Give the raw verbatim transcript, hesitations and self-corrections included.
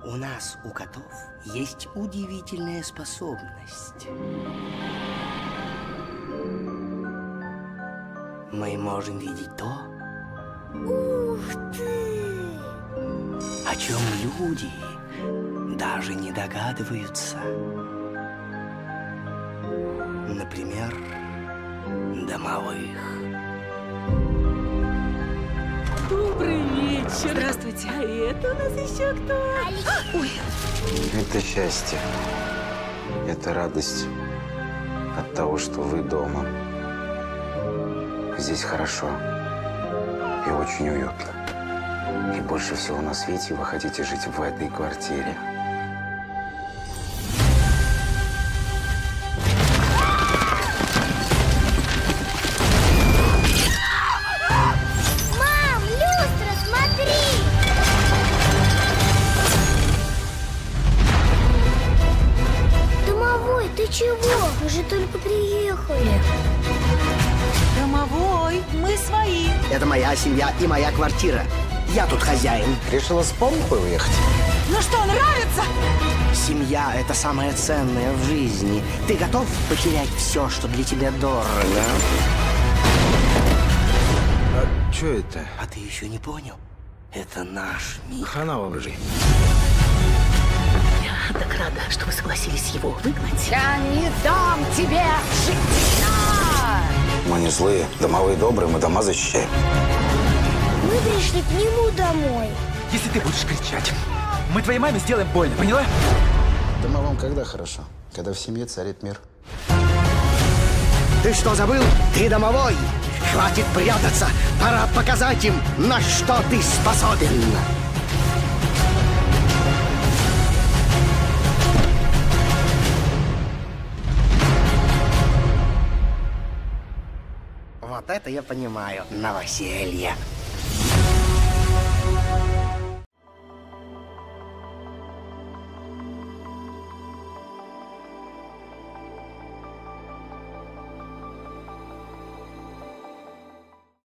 У нас, у котов, есть удивительная способность. Мы можем видеть то, Ух ты! о чем люди даже не догадываются. Например, домовых. Добрый вечер. Здравствуйте. А это у нас еще кто? Ой. Это счастье. Это радость от того, что вы дома. Здесь хорошо и очень уютно. И больше всего на свете вы хотите жить в этой квартире. Мам, люстра, смотри! Домовой, ты чего? Мы же только приехали. Домовой, мы свои. Это моя семья и моя квартира. Я тут хозяин. Решила с помпой уехать? Ну что, нравится? Семья – это самое ценное в жизни. Ты готов потерять все, что для тебя дорого? А что это? А ты еще не понял? Это наш мир. Хана вам жизнь. Я так рада, что вы согласились его выгнать. Я не дам тебе жить! Мы не злые, домовые добрые, мы дома защищаем. Мы пришли к нему домой. Если ты будешь кричать, мы твоей маме сделаем больно, поняла? Домовым когда хорошо? Когда в семье царит мир. Ты что, забыл? Ты домовой! Хватит прятаться! Пора показать им, на что ты способен! Вот это я понимаю. Новоселье.